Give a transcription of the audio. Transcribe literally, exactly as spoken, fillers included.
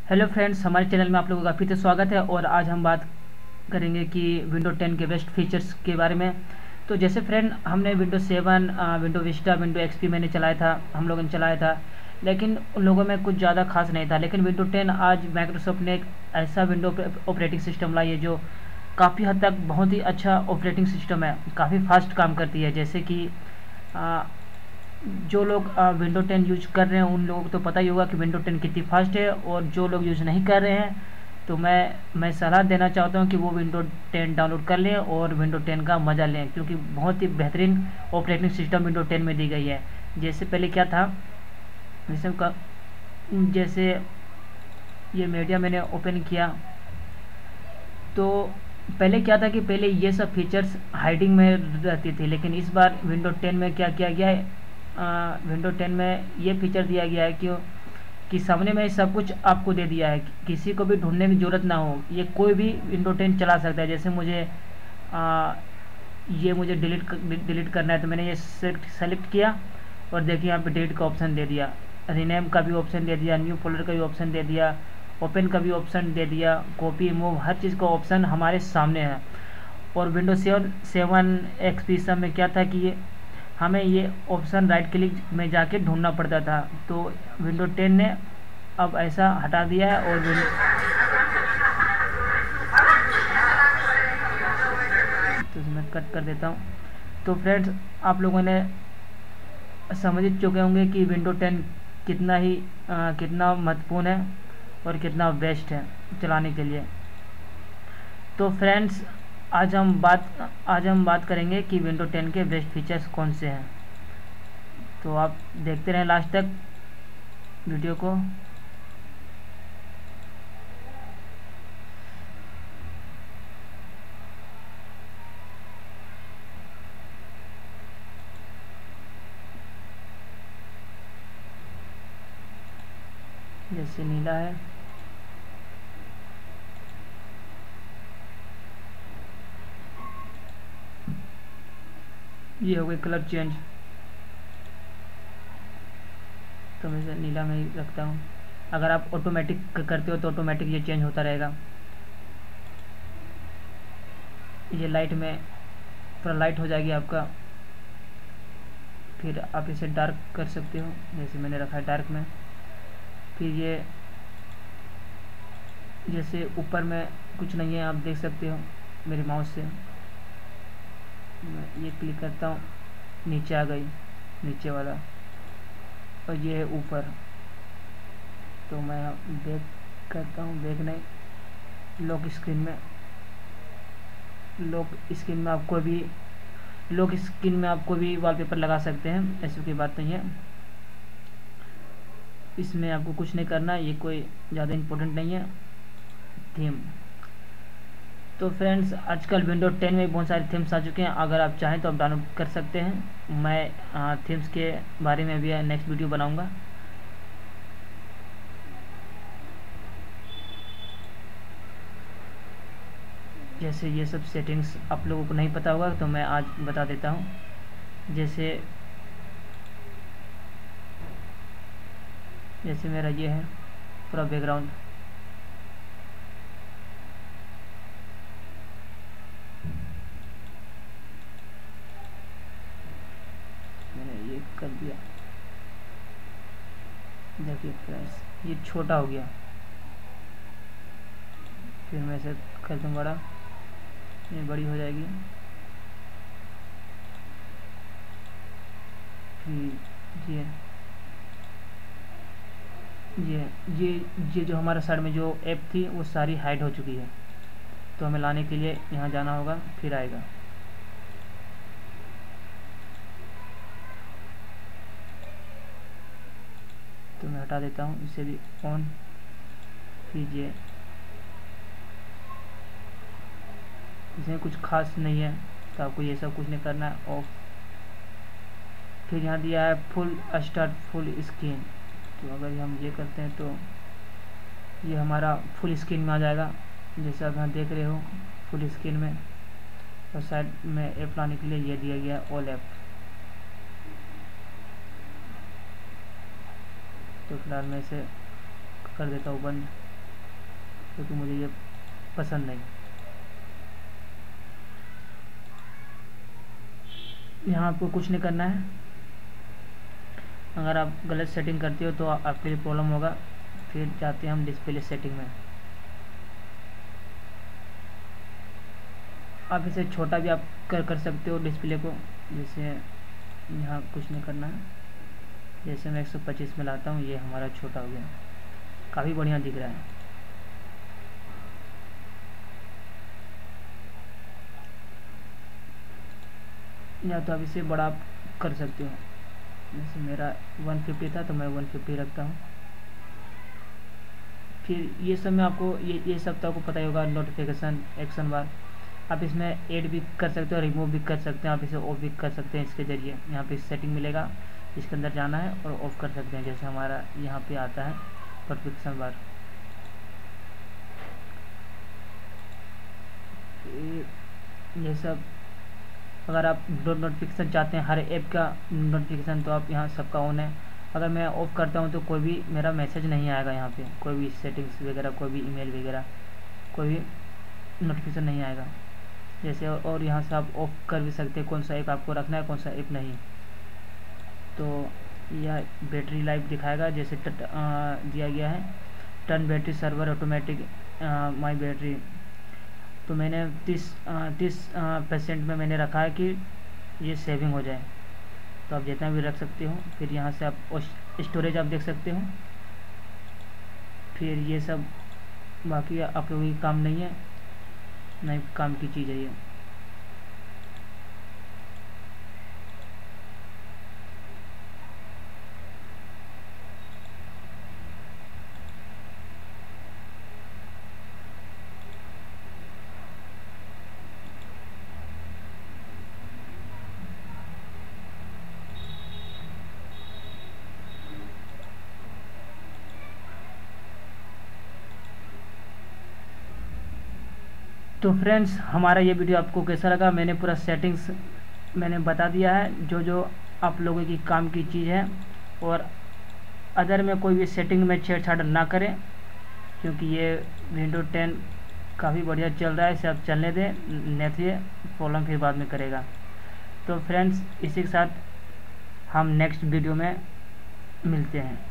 Hello friends, हमारे channel में आप लोगों का फिर से स्वागत है। और आज हम बात करेंगे कि विंडो टेन के बेस्ट फीचर्स के बारे में। तो जैसे फ्रेंड, हमने window seven, window Vista, window XP मैंने चलाया था, हम लोगों ने चलाया था, लेकिन उन लोगों में कुछ ज़्यादा खास नहीं था। लेकिन विंडो टेन आज माइक्रोसॉफ्ट ने एक ऐसा विंडो ऑपरेटिंग सिस्टम लाई है जो काफ़ी हद तक बहुत ही अच्छा ऑपरेटिंग सिस्टम है, काफ़ी फास्ट काम करती है। जैसे कि आ, जो लोग विंडो टेन यूज कर रहे हैं उन लोगों को तो पता ही होगा कि विंडो टेन कितनी फास्ट है, और जो लोग यूज़ नहीं कर रहे हैं तो मैं मैं सलाह देना चाहता हूं कि वो विंडो टेन डाउनलोड कर लें और विंडो टेन का मज़ा लें, क्योंकि बहुत ही बेहतरीन ऑपरेटिंग सिस्टम विंडो टेन में दी गई है। जैसे पहले क्या था, जैसे का जैसे ये मीडिया मैंने ओपन किया तो पहले क्या था कि पहले ये सब फीचर्स हाइडिंग में रहती थी, लेकिन इस बार विंडो टेन में क्या किया गया है, विंडो टेन में ये फीचर दिया गया है कि कि सामने में सब कुछ आपको दे दिया है, किसी को भी ढूंढने की ज़रूरत ना हो, ये कोई भी विंडो टेन चला सकता है। जैसे मुझे आ, ये मुझे डिलीट डिलीट करना है तो मैंने ये सेलेक्ट सेलेक्ट किया और देखिए यहाँ पे डिलीट का ऑप्शन दे दिया, रीनेम का भी ऑप्शन दे दिया, न्यू फोल्डर का भी ऑप्शन दे दिया, ओपन का भी ऑप्शन दे दिया, कॉपी मूव, हर चीज़ का ऑप्शन हमारे सामने है। और विंडो सेवन सेवन एक्सपी सब में क्या था कि ये हमें ये ऑप्शन राइट क्लिक में जाके ढूंढना पड़ता था, तो विंडो टेन ने अब ऐसा हटा दिया है। और तो मैं कट कर देता हूँ। तो फ्रेंड्स, आप लोगों ने समझ चुके होंगे कि विंडो टेन कितना ही आ, कितना महत्वपूर्ण है और कितना बेस्ट है चलाने के लिए। तो फ्रेंड्स, आज हम बात आज हम बात करेंगे कि विंडो टेन के बेस्ट फीचर्स कौन से हैं। तो आप देखते रहें लास्ट तक वीडियो को। जैसे नीला है, ये हो गई कलर चेंज, तो मैं इसे नीला में ही रखता हूँ। अगर आप ऑटोमेटिक करते हो तो ऑटोमेटिक ये चेंज होता रहेगा। ये लाइट में थोड़ा लाइट हो जाएगी आपका, फिर आप इसे डार्क कर सकते हो, जैसे मैंने रखा है डार्क में। फिर ये जैसे ऊपर में कुछ नहीं है, आप देख सकते हो मेरे माउस से, मैं ये क्लिक करता हूँ, नीचे आ गई नीचे वाला, और ये है ऊपर। तो मैं बैक करता हूँ, बैक नहीं, लॉक स्क्रीन में, लॉक स्क्रीन में आपको भी लॉक स्क्रीन में आपको भी वॉलपेपर लगा सकते हैं, ऐसी कोई बात नहीं है। इसमें आपको कुछ नहीं करना, ये कोई ज़्यादा इम्पोर्टेंट नहीं है थीम। तो फ्रेंड्स, आजकल विंडो टेन में बहुत सारे थीम्स आ चुके हैं, अगर आप चाहें तो आप डाउनलोड कर सकते हैं। मैं थीम्स के बारे में भी नेक्स्ट वीडियो बनाऊंगा। जैसे ये सब सेटिंग्स आप लोगों को नहीं पता होगा तो मैं आज बता देता हूँ। जैसे जैसे मेरा ये है पूरा बैकग्राउंड, मैंने ये कर दिया। देखिए फ्रेंड्स, ये छोटा हो गया, फिर मैं इसे कर दूँ बड़ा, ये बड़ी हो जाएगी। फिर ये ये ये ये जो हमारा साइड में जो ऐप थी वो सारी हाइड हो चुकी है, तो हमें लाने के लिए यहाँ जाना होगा, फिर आएगा। तो मैं हटा देता हूँ इसे भी ऑन कीजिए। इसमें कुछ खास नहीं है, तो आपको ये सब कुछ नहीं करना है, ऑफ। फिर यहाँ दिया है फुल स्टार्ट फुल स्क्रीन, तो अगर हम ये करते हैं तो ये हमारा फुल स्क्रीन में आ जाएगा, जैसे आप यहाँ देख रहे हो फुल स्क्रीन में। और साइड में ऐप लाने के लिए ये दिया गया है ऑल ऐप। तो फिलहाल मैं इसे कर देता हूँ बंद। क्योंकि मुझे ये पसंद नहीं। यहाँ आपको कुछ नहीं करना है। अगर आप गलत सेटिंग करते हो तो आपके लिए प्रॉब्लम होगा। फिर जाते हैं हम डिस्प्ले सेटिंग में। आप इसे छोटा भी आप कर कर सकते हो डिस्प्ले को। जैसे यहाँ कुछ नहीं करना है। जैसे मैं एक सौ पच्चीस में लाता हूँ, ये हमारा छोटा हो गया, काफ़ी बढ़िया दिख रहा है। या तो आप इसे बड़ा कर सकते हो। जैसे मेरा एक सौ पचास था तो मैं एक सौ पचास रखता हूँ। फिर ये सब में आपको ये ये सब तो आपको पता ही होगा, नोटिफिकेशन, एक्शन बार। आप इसमें ऐड भी कर सकते हो, रिमूव भी कर सकते हैं, आप इसे ऑफ भी कर सकते हैं इसके ज़रिए। यहाँ पे सेटिंग मिलेगा, इसके अंदर जाना है और ऑफ कर सकते हैं। जैसे हमारा यहाँ पे आता है नोटिफिकेशन बार। ये सब अगर आप नोटिफिकेशन चाहते हैं हर ऐप का नोटिफिकेशन, तो आप यहाँ सबका ऑन है। अगर मैं ऑफ़ करता हूँ तो कोई भी मेरा मैसेज नहीं आएगा यहाँ पे, कोई भी सेटिंग्स वगैरह, कोई भी ईमेल वगैरह, कोई भी नोटिफिकेशन नहीं आएगा। जैसे और यहाँ से आप ऑफ कर भी सकते हैं कौन सा ऐप आपको रखना है, कौन सा ऐप नहीं। तो यह बैटरी लाइफ दिखाएगा, जैसे टट, आ, दिया गया है turn battery server automatic my battery. तो मैंने तीस तीस परसेंट में मैंने रखा है कि ये सेविंग हो जाए। तो आप जितना भी रख सकते हो। फिर यहाँ से आप स्टोरेज आप देख सकते हो। फिर ये सब बाकी आप लोगों की काम नहीं है, नहीं काम की चीज़ है ये। तो फ्रेंड्स, हमारा ये वीडियो आपको कैसा लगा? मैंने पूरा सेटिंग्स मैंने बता दिया है, जो जो आप लोगों की काम की चीज़ है। और अदर में कोई भी सेटिंग में छेड़छाड़ ना करें, क्योंकि ये विंडो टेन काफ़ी बढ़िया चल रहा है, इसे आप चलने दें, नहीं तो ये प्रॉब्लम फिर बाद में करेगा। तो फ्रेंड्स, इसी के साथ हम नेक्स्ट वीडियो में मिलते हैं।